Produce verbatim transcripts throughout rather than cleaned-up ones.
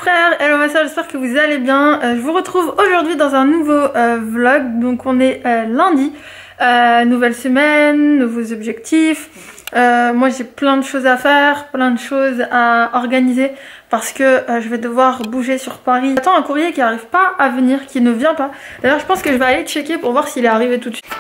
frères, hello ma soeur, j'espère que vous allez bien. Euh, je vous retrouve aujourd'hui dans un nouveau euh, vlog. Donc on est euh, lundi, euh, nouvelle semaine, nouveaux objectifs. Euh, moi j'ai plein de choses à faire, plein de choses à organiser parce que euh, je vais devoir bouger sur Paris. J'attends un courrier qui n'arrive pas à venir, qui ne vient pas. D'ailleurs je pense que je vais aller checker pour voir s'il est arrivé tout de suite.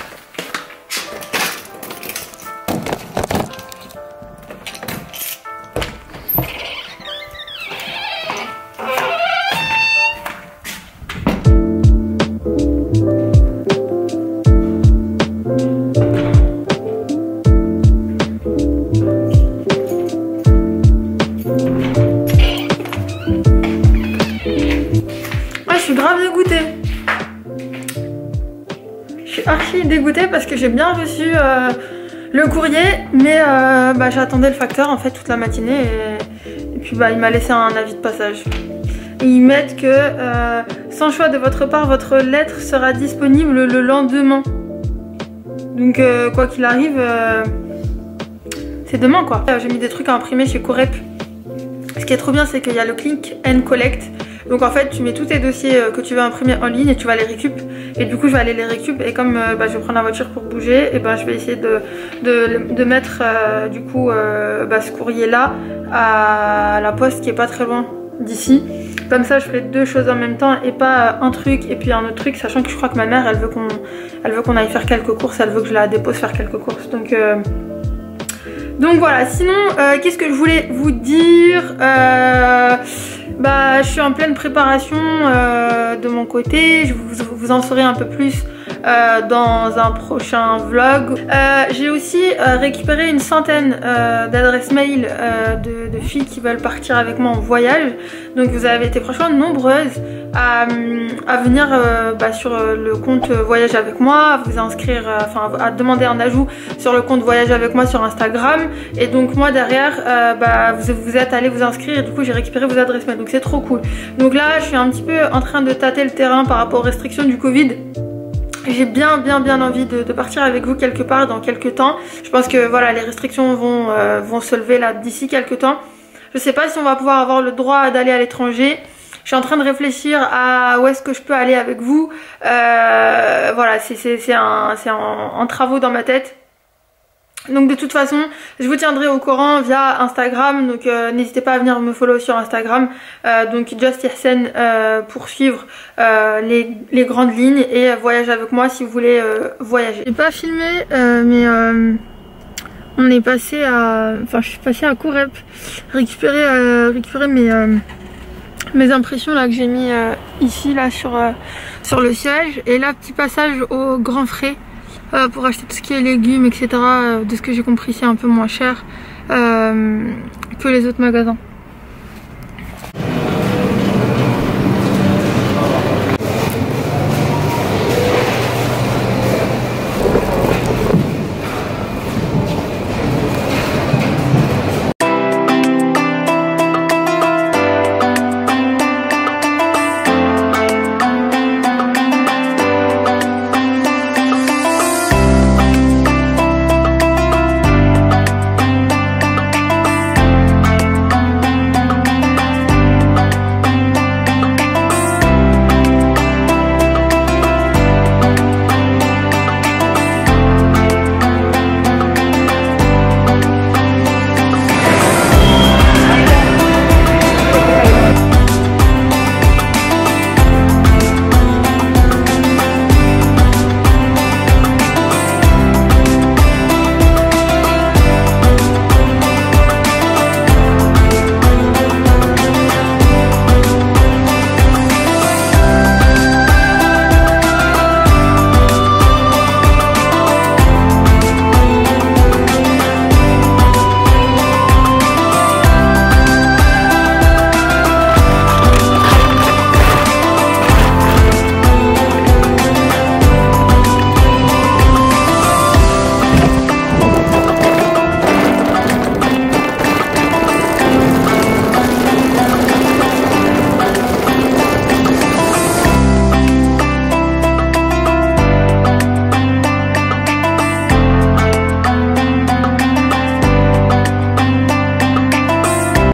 Archi dégoûtée parce que j'ai bien reçu euh, le courrier, mais euh, bah, j'attendais le facteur en fait toute la matinée et, et puis bah, il m'a laissé un avis de passage. Et ils mettent que euh, sans choix de votre part, votre lettre sera disponible le lendemain. Donc euh, quoi qu'il arrive, euh, c'est demain quoi. J'ai mis des trucs à imprimer chez Corep. Ce qui est trop bien, c'est qu'il y a le click and collect. Donc en fait tu mets tous tes dossiers que tu veux imprimer en ligne et tu vas les récup. Et du coup je vais aller les récup et comme euh, bah, je vais prendre la voiture pour bouger, et ben je vais essayer de, de, de mettre euh, du coup euh, bah, ce courrier là à la poste qui est pas très loin d'ici. Comme ça je ferai deux choses en même temps et pas un truc et puis un autre truc, sachant que je crois que ma mère elle veut qu'on elle veut qu'on aille faire quelques courses, elle veut que je la dépose faire quelques courses. Donc euh, Donc voilà, sinon euh, qu'est-ce que je voulais vous dire, euh, bah, je suis en pleine préparation euh, de mon côté, je vous, vous en saurez un peu plus euh, dans un prochain vlog. Euh, J'ai aussi euh, récupéré une centaine euh, d'adresses mail euh, de, de filles qui veulent partir avec moi en voyage. Donc vous avez été franchement nombreuses à, à venir euh, bah, sur le compte voyage avec moi, à vous inscrire, euh, enfin à demander un ajout sur le compte voyage avec moi sur Instagram. Et donc moi derrière euh, bah, vous, vous êtes allé vous inscrire et du coup j'ai récupéré vos adresses mail, donc c'est trop cool. Donc là je suis un petit peu en train de tâter le terrain par rapport aux restrictions du Covid. J'ai bien bien bien envie de, de partir avec vous quelque part dans quelques temps. Je pense que voilà, les restrictions vont, euh, vont se lever là d'ici quelques temps. Je sais pas si on va pouvoir avoir le droit d'aller à l'étranger. Je suis en train de réfléchir à où est-ce que je peux aller avec vous. Euh, voilà, c'est un, en, en travaux dans ma tête. Donc de toute façon, je vous tiendrai au courant via Instagram. Donc euh, n'hésitez pas à venir me follow sur Instagram. Euh, donc Just Hirsen euh, pour suivre euh, les, les grandes lignes et euh, voyage avec moi si vous voulez euh, voyager. J'ai pas filmé, euh, mais euh, on est passé à, enfin je suis passée à Corep récupérer, euh, récupérer mes euh, mes impressions là que j'ai mis euh, ici là sur euh, sur le siège, et là petit passage au Grand Frais. Euh, pour acheter tout ce qui est légumes, et cetera. Euh, de ce que j'ai compris, c'est un peu moins cher euh, que les autres magasins.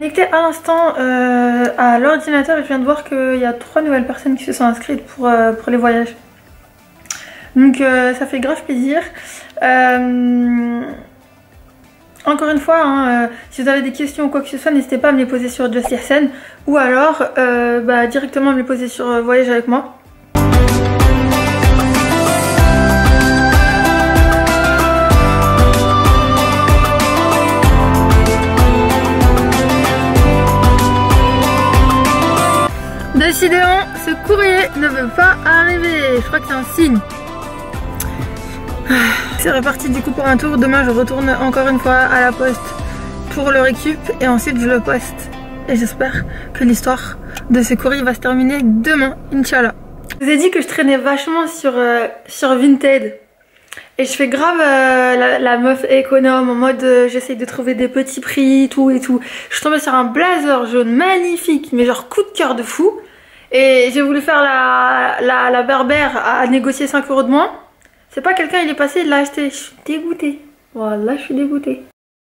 connectée à l'instant euh, à l'ordinateur et je viens de voir qu'il y a trois nouvelles personnes qui se sont inscrites pour, euh, pour les voyages. Donc euh, ça fait grave plaisir. Euh, encore une fois, hein, euh, si vous avez des questions ou quoi que ce soit, n'hésitez pas à me les poser sur Just Listen ou alors euh, bah, directement me les poser sur euh, Voyage avec moi. Décidément, ce courrier ne veut pas arriver. Je crois que c'est un signe. C'est reparti du coup pour un tour. Demain, je retourne encore une fois à la poste pour le récup et ensuite je le poste. Et j'espère que l'histoire de ce courrier va se terminer demain, Inch'Allah. Je vous ai dit que je traînais vachement sur, euh, sur Vinted. Et je fais grave euh, la, la meuf économe en mode euh, j'essaye de trouver des petits prix, tout et tout. Je suis tombée sur un blazer jaune magnifique, mais genre coup de cœur de fou. Et j'ai voulu faire la, la, la berbère à, à négocier cinq euros de moins. C'est pas quelqu'un, il est passé, il l'a acheté. Je suis dégoûtée. Voilà, je suis dégoûtée.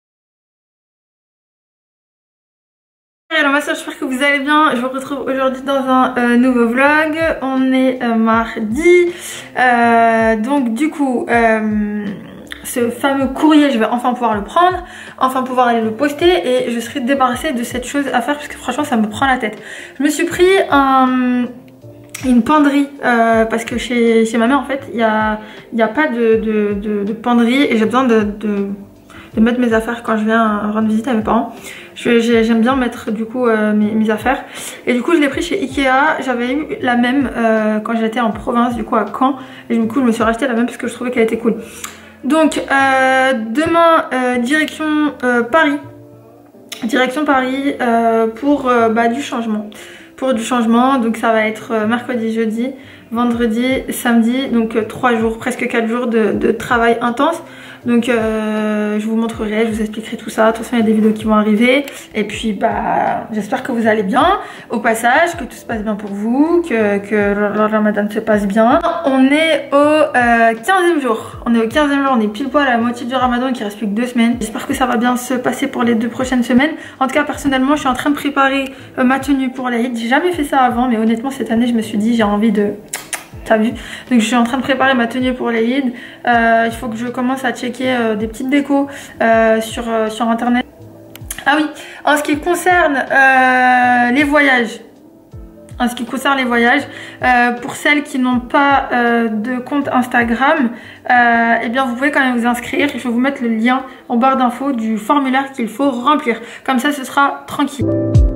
Alors ma soeur, j'espère que vous allez bien. Je vous retrouve aujourd'hui dans un euh, nouveau vlog. On est euh, mardi. Euh, donc du coup, euh, ce fameux courrier, je vais enfin pouvoir le prendre, enfin pouvoir aller le poster et je serai débarrassée de cette chose à faire parce que franchement ça me prend la tête. Je me suis pris un... une penderie euh, parce que chez, chez ma mère en fait il n'y a, y a pas de, de, de, de penderie et j'ai besoin de, de, de mettre mes affaires quand je viens rendre visite à mes parents. J'aime bien mettre du coup euh, mes, mes affaires et du coup je l'ai pris chez Ikea. J'avais eu la même euh, quand j'étais en province du coup à Caen et du coup je me suis racheté la même parce que je trouvais qu'elle était cool. Donc euh, demain euh, direction euh, Paris, direction Paris euh, pour euh, bah, du changement. Pour du changement, donc ça va être mercredi, jeudi, vendredi, samedi, donc trois jours, presque quatre jours de, de travail intense. Donc euh, je vous montrerai, je vous expliquerai tout ça. De toute façon il y a des vidéos qui vont arriver. Et puis bah j'espère que vous allez bien. Au passage, que tout se passe bien pour vous, que, que le ramadan se passe bien. On est au euh, quinzième jour. On est au quinzième jour, on est pile poil à la moitié du ramadan, il ne reste plus que deux semaines. J'espère que ça va bien se passer pour les deux prochaines semaines. En tout cas personnellement je suis en train de préparer euh, ma tenue pour l'Aïd. J'ai jamais fait ça avant mais honnêtement cette année je me suis dit j'ai envie de... T'as vu? Donc je suis en train de préparer ma tenue pour l'Aïd. Euh, il faut que je commence à checker euh, des petites décos euh, sur, euh, sur internet. Ah oui, en ce qui concerne euh, les voyages. En ce qui concerne les voyages, euh, pour celles qui n'ont pas euh, de compte Instagram, euh, eh bien vous pouvez quand même vous inscrire. Je vais vous mettre le lien en barre d'infos du formulaire qu'il faut remplir. Comme ça ce sera tranquille.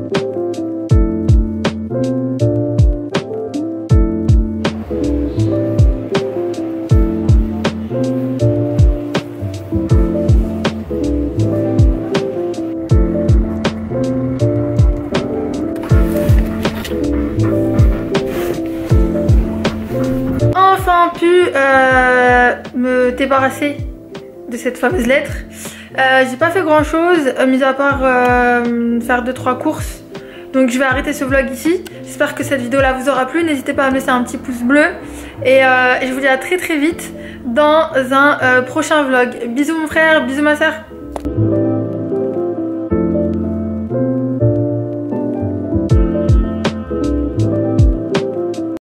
Pu euh, me débarrasser de cette fameuse lettre. Euh, j'ai pas fait grand chose euh, mis à part euh, faire deux trois courses. Donc je vais arrêter ce vlog ici. J'espère que cette vidéo là vous aura plu. N'hésitez pas à me laisser un petit pouce bleu et, euh, et je vous dis à très très vite dans un euh, prochain vlog. Bisous mon frère, bisous ma soeur.